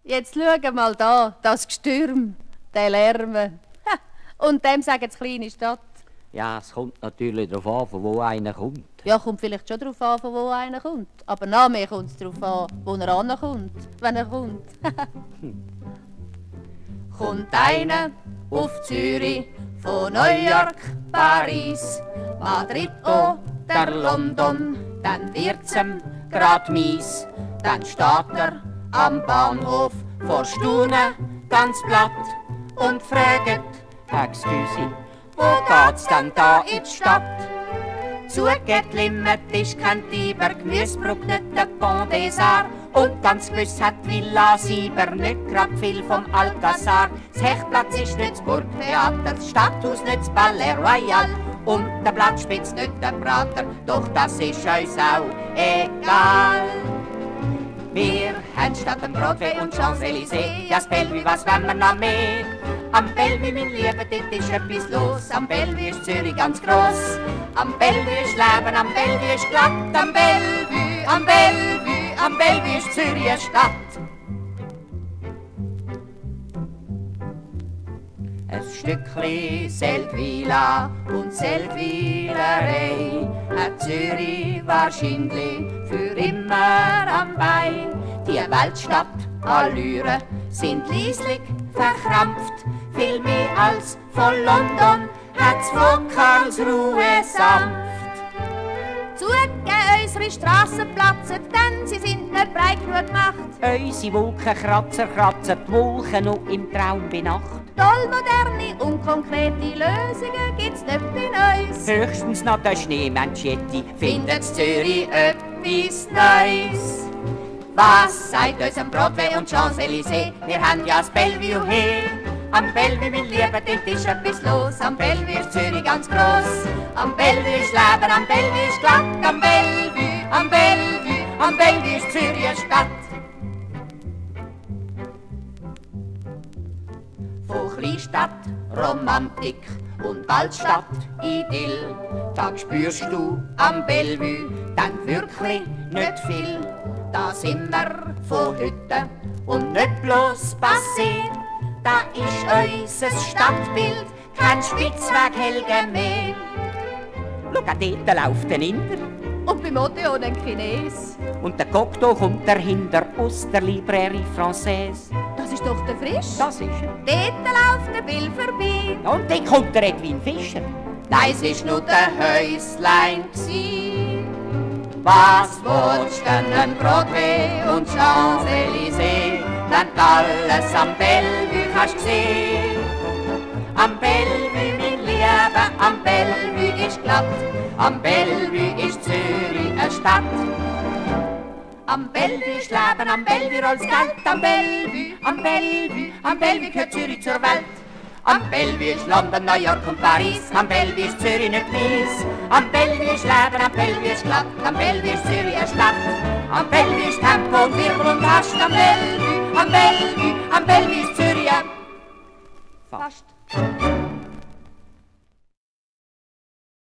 Jetzt schau mal da, das Gestürm, der Lärm. Und dem sagen sie kleine Stadt. Ja, es kommt natürlich darauf an, von wo einer kommt. Ja, kommt vielleicht schon darauf an, von wo einer kommt. Aber noch mehr kommt es darauf an, wo er ankommt, wenn er kommt. Kommt einer auf Zürich, von New York, Paris, Madrid oder London, dann wird's ihm grad mies. Dann steht er am Bahnhof vor Staunen ganz platt und fragt: Excuse, wo geht's denn da in die Stadt? Zugelimmet ist kein Tiber, Gemüsebrück nicht der Pont des Arts. Und ganz gewiss hat Villa Sieber nicht grad viel vom Alcazar. Das Hechtplatz ist nicht das Burgtheater, das Stadthaus nicht das Palais Royal. Und der Blattspitz nicht der Prater, doch das ist uns auch egal. Wir haben statt dem Broadway und Champs-Élysées ja das Bellevue, was wollen wir noch mehr? Am Bellevue, mein Lieber, dort ist etwas los. Am Bellevue ist Zürich ganz gross. Am Bellevue ist Leben, am Bellevue ist glatt. Am Bellevue, am Bellevue, am Bellevue ist Zürich eine Stadt. Ein Stückchen Seldwyla und Seldwylerei hat Zürich wahrscheinlich für immer am Bein. Die Weltstadt Allüren sind lieslig verkrampft. Viel mehr als von London hat's von Karlsruhe sanft. Zugegeben, unsere Strassen platzen, denn sie sind nicht breit genug gemacht. unsere Wolkenkratzer kratzen die Wolken noch im Traum bei Nacht. Toll moderne und konkrete Lösungen gibt's nicht bei uns. Höchstens noch der Schneemanschetti Findet Zürich etwas Neues. Was sagt uns am Broadway und Champs-Élysées? Wir haben ja das Bellevue hier. Am Bellevue, mein Lieber, dort ist etwas los. Am Bellevue ist Zürich ganz gross. Am Bellevue ist Leben, am Bellevue ist glatt. Am Bellevue, am Bellevue, am Bellevue ist Zürich eine Stadt. Von Kleinstadt, Romantik und Altstadt, Idyll, da spürst du am Bellevue dann wirklich nicht viel. Da sind wir von heute und nicht bloß passiert. Da ist unser Stadtbild kein Spitzweg-Helge mehr. Schau, dort läuft ein Inder. Und beim Odeon ein Chines. Und der Cocteau kommt dahinter aus der Librairie Française. Das ist doch der Frisch. Das ist er. Dort läuft der Bill vorbei. Und dann kommt der Edwin Fischer. Nein, es ist nur der Häuslein gsi. Was willst du denn am Broadway und Champs-Élysées, wenn du alles am Bellevue hast gesehen? Am Bellevue, mein Lieber, am Bellevue ist glatt. Am Bellevue ist Zürich eine Stadt. Am Bellevue ist Leben, am Bellevue rollt's Geld. Am Bellevue, am Bellevue, am Bellevue gehört Zürich zur Welt. Am Bellevue ist London, New York und Paris. Am Bellevue ist Zürich nicht mies. Am Bellevue ist Leben, am Bellevue ist glatt. Am Bellevue ist Zürich eine Stadt. Am Bellevue ist Tempo und Wirbel und Hast. Am Bellevue, am Bellevue, am Bellevue ist Zürich fast.